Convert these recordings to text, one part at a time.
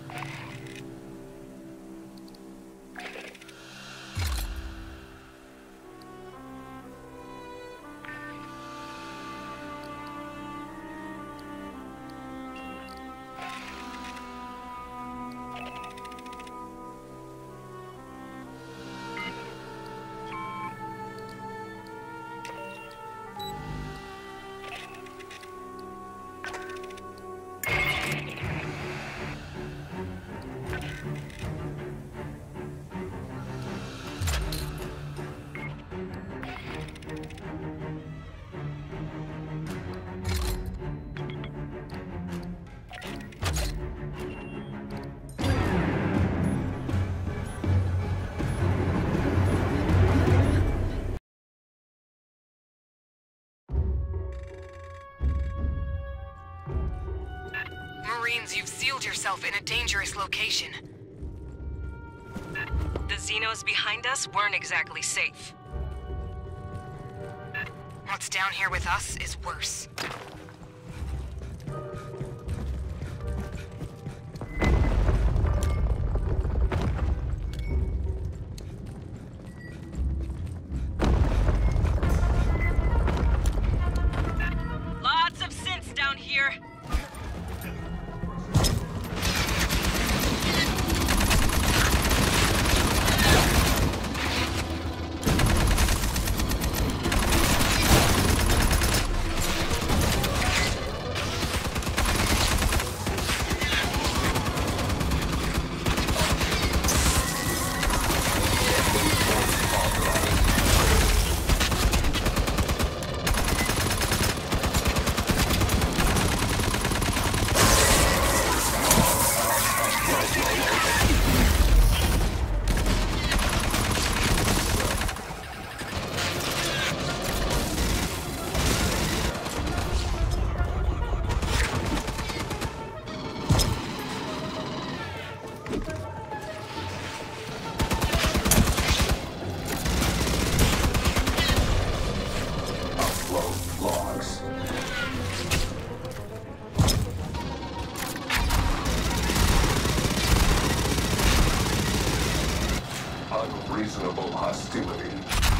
Marines, you've sealed yourself in a dangerous location. The Xenos behind us weren't exactly safe. What's down here with us is worse. Lots of synths down here. Unreasonable hostility.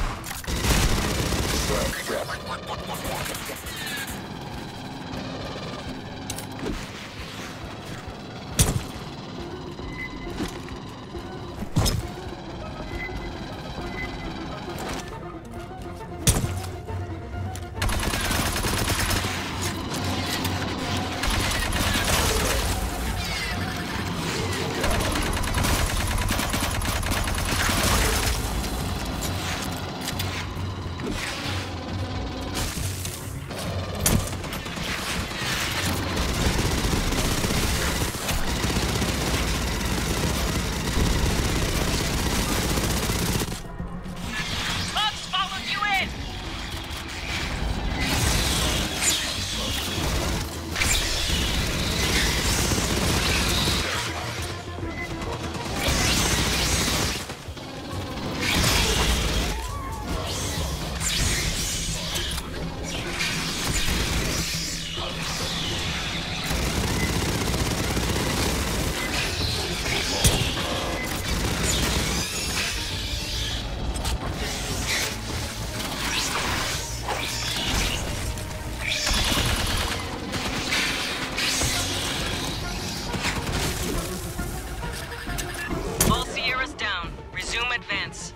Advance.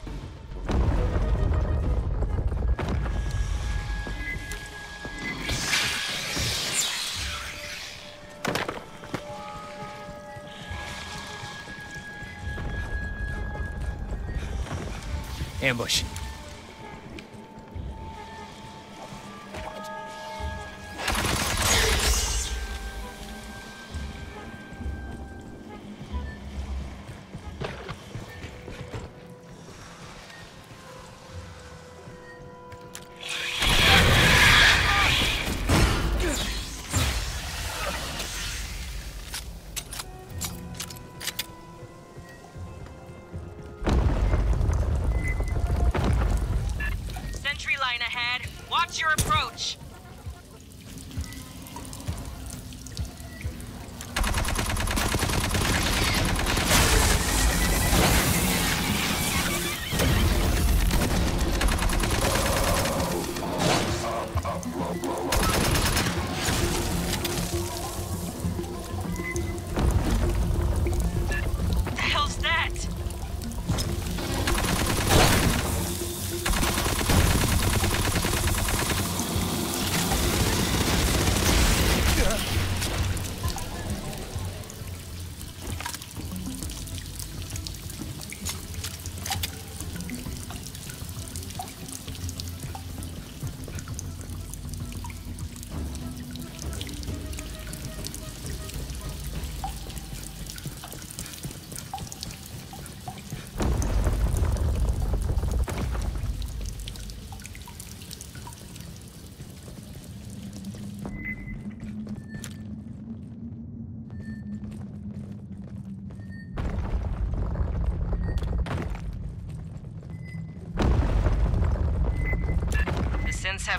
Ambush. Line ahead. Watch your approach.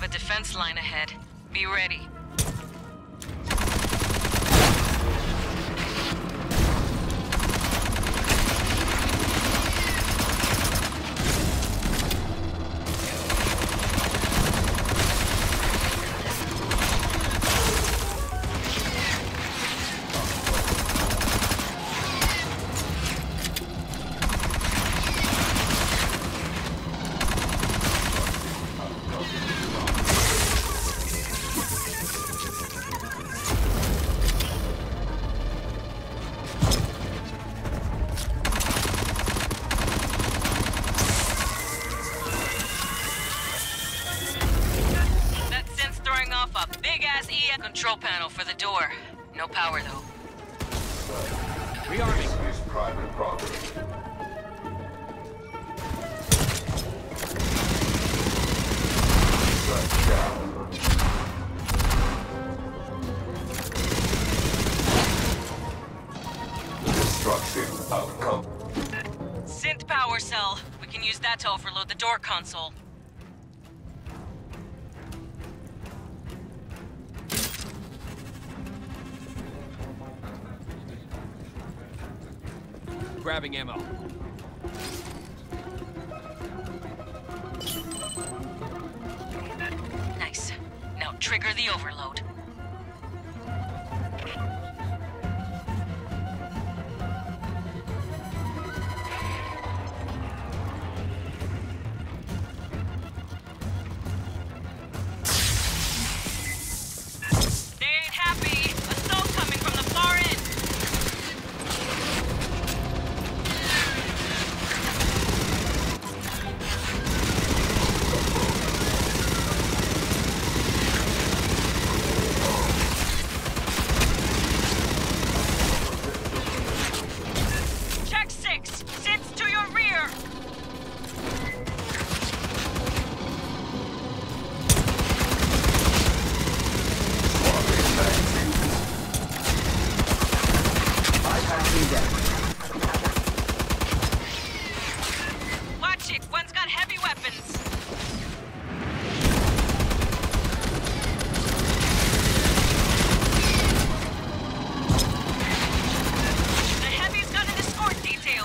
a defense line ahead. Be ready. Control panel for the door. No power, though. Rearming. This is private property. Shut down. Destruction outcome. Synth power cell. We can use that to overload the door console. Grabbing ammo. Nice. Now trigger the overload. They ain't happy. Assault coming from the far end. Watch it! One's got heavy weapons! The heavy's got an escort detail!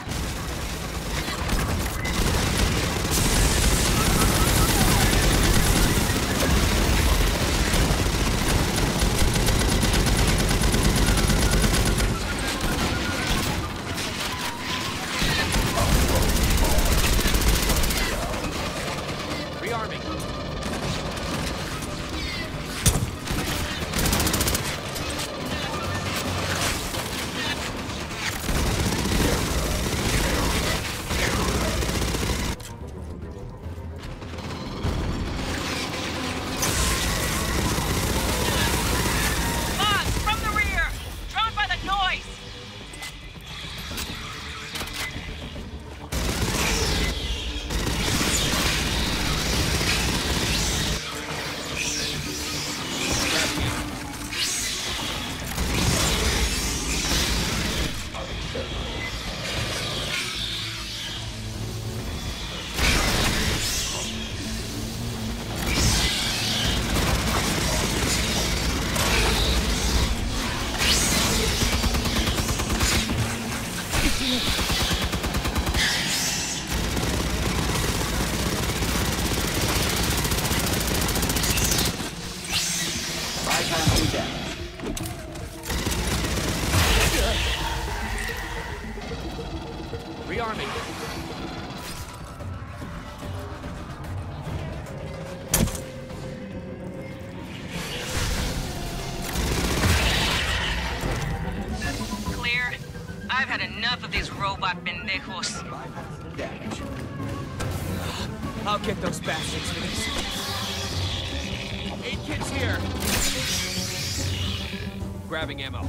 Rearming. Clear. I've had enough of these robot pendejos. Damage. I'll get those bastards for this. 8 kids here. Grabbing ammo.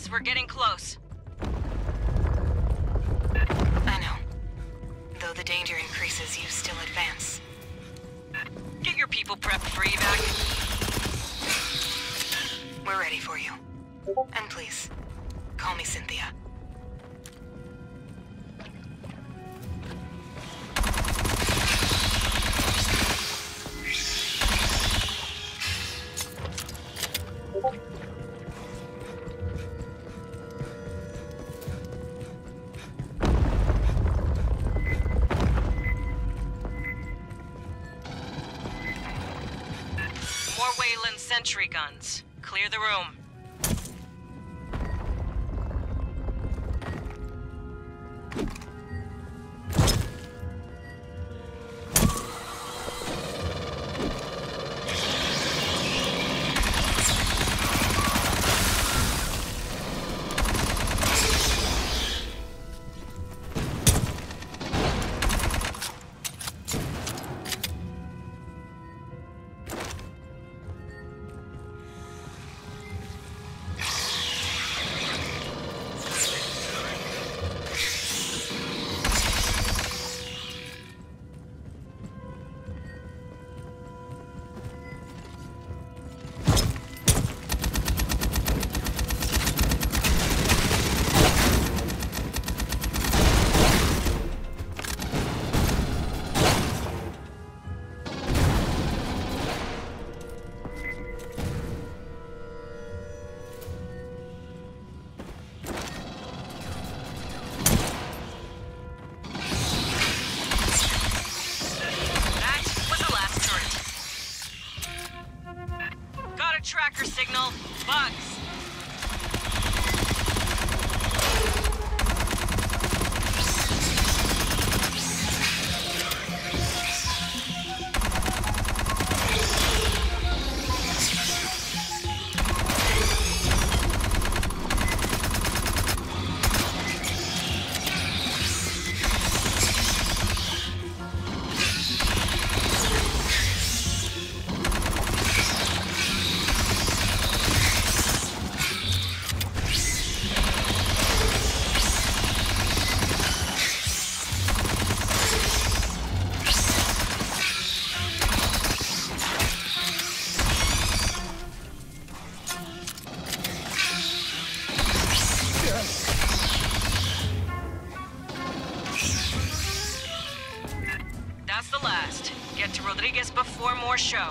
boss. We're getting close. I know. Though the danger increases, you still advance. Get your people prepped for evac. We're ready for you. And please, call me Cynthia. More Wayland sentry guns. Clear the room. Tracker signal. Bugs. That's the last. Get to Rodriguez before more show.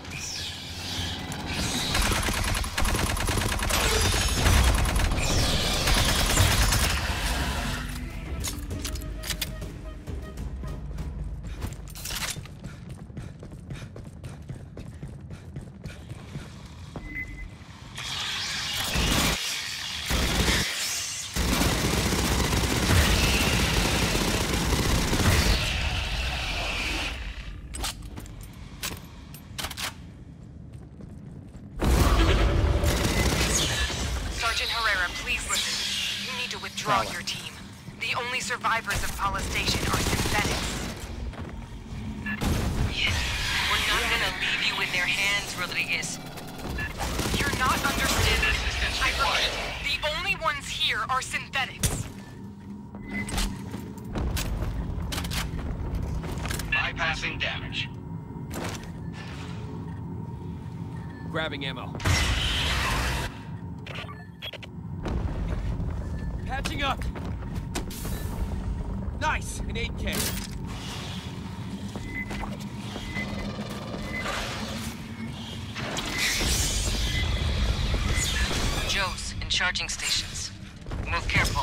Withdraw your team. The only survivors of Paula Station are synthetics. We're not gonna leave you in their hands, Rodriguez. You're not understanding. I repeat, the only ones here are synthetics. Bypassing damage. Grabbing ammo. Patching up! Nice! An 8K. Joe's in charging stations. Move careful.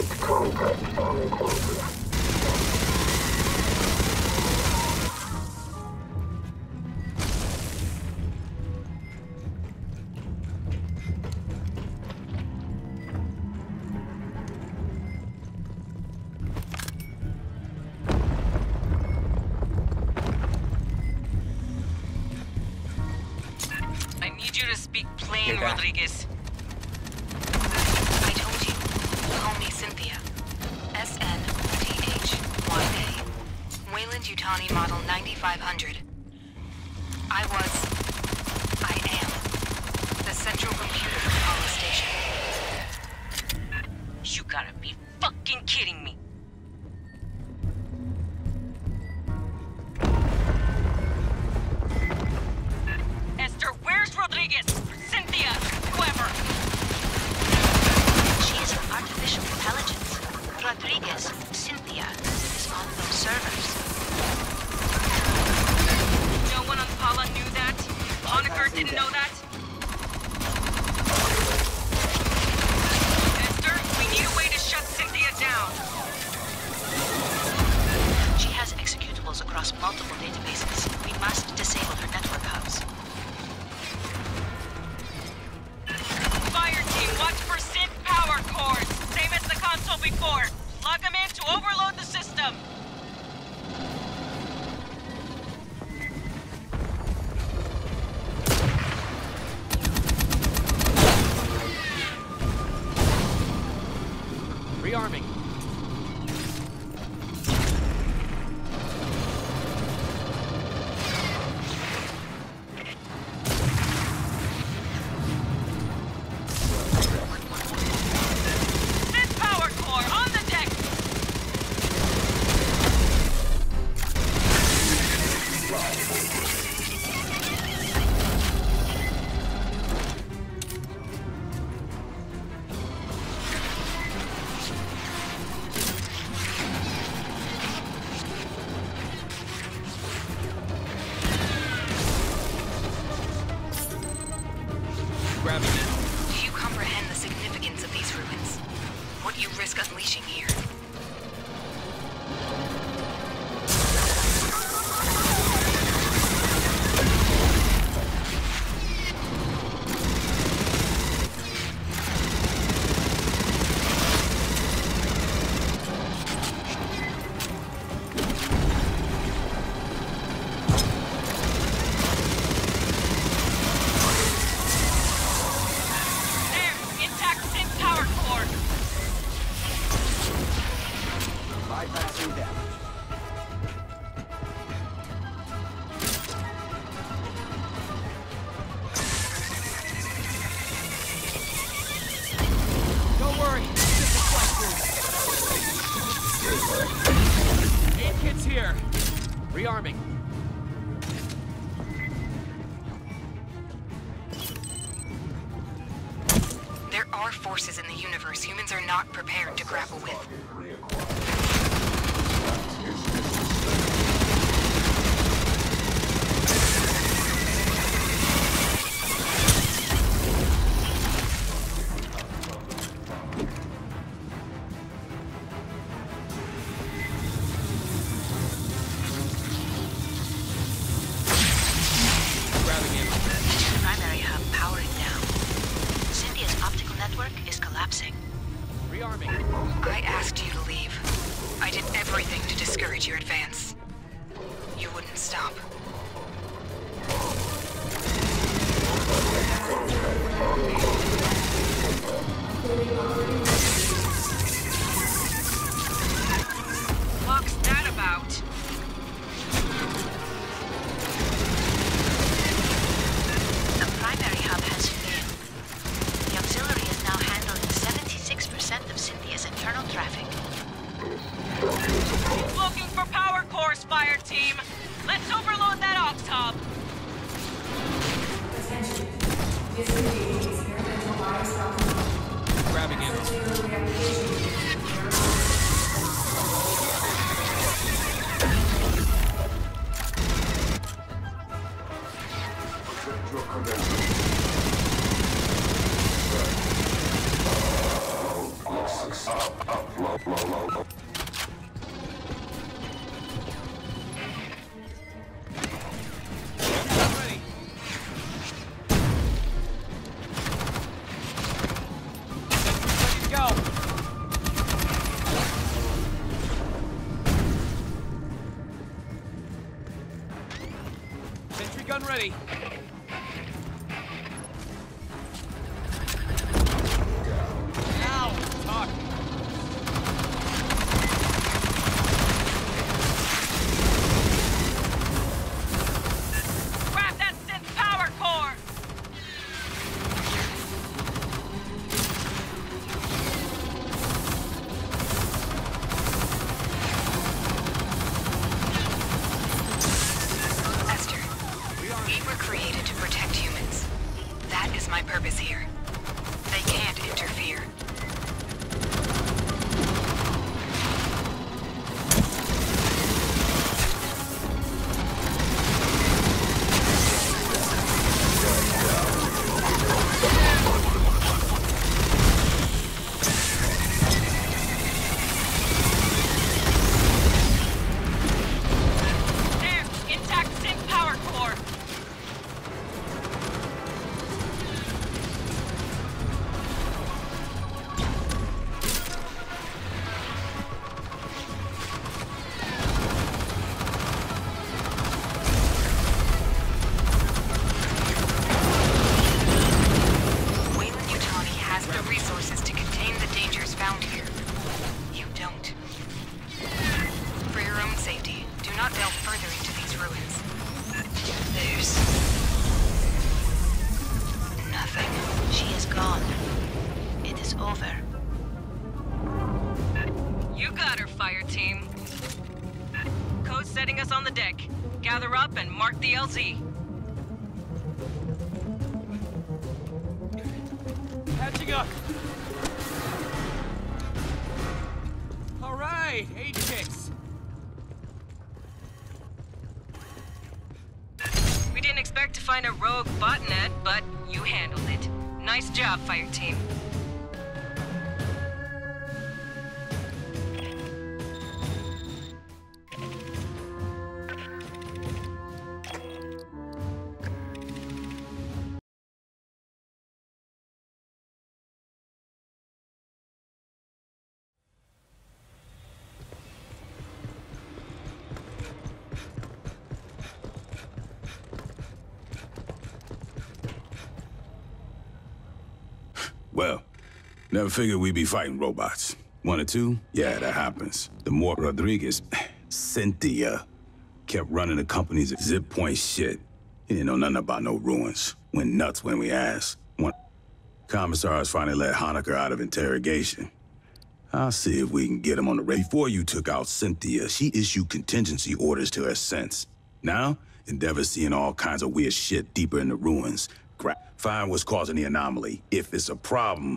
I need you to speak plain, Hear that? Rodriguez. I told you. Call me Cynthia. SNTHYA. Wayland Yutani Model 9500. I am the central computer for Apollo Station. You gotta be fucking kidding me. Esther, where's Rodriguez? Cynthia, whoever. She is an artificial intelligence. Rodriguez, Cynthia, is on those servers. No one on Paula knew that? Honecker didn't know that? Esther, we need a way to shut Cynthia down. She has executables across multiple databases. We must disable her network hubs. Fireteam, watch for synth power cores. Same as the console before. Plug them in to overload the system. Rearming. Synth power core on the deck. Grabbing it. Do you comprehend the significance of these ruins? What you risk unleashing here? There, intact synth power core. Bypassing damage. Don't worry, it's just a cluster. Aid kit's here. Rearming. There are forces in the universe humans are not prepared to grapple with. Grabbing him. Primary hub powering down. Cynthia's optical network is collapsing. Rearming. I asked you to leave. I did everything to discourage your advance. You wouldn't stop. What's that about? The primary hub has failed. The auxiliary is now handling 76% of Cynthia's internal traffic. Looking for power cores, Fireteam. Let's overload that aux hub. Grabbing him. Protect your credentials. Locks up. Ready. Ready to go. Sentry gun ready. Now we're talking. Grab that synth power core! Esther, we were created to protect humans. That is my purpose here. They can't interfere. There! Intact synth power core! Wayland-Yutani has the resources to contain the dangers found here. You don't. For your own safety, do not delve further into these ruins. There's nothing. She is gone. It is over. You got her, Fireteam. Code's setting us on the deck. Gather up and mark the LZ. Catching up. All right, H-Kicks. We didn't expect to find a rogue botnet, but you handled it. Nice job, Fireteam. Well, never figured we'd be fighting robots. 1 or 2? Yeah, that happens. The more Rodriguez, Cynthia, kept running the company's zip point shit. He didn't know nothing about no ruins. Went nuts when we asked. Commissars finally let Honecker out of interrogation. I'll see if we can get him on the radar. Before you took out Cynthia, she issued contingency orders to her sense. Now, Endeavor's seeing all kinds of weird shit deeper in the ruins. Find what's causing the anomaly. If it's a problem,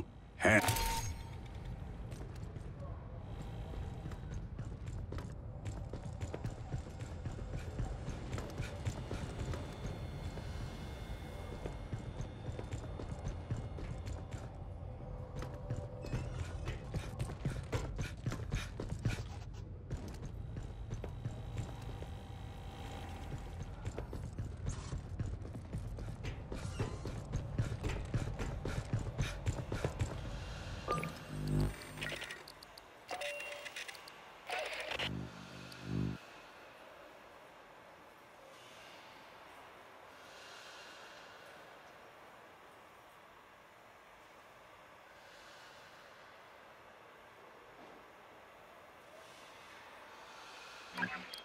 Okay.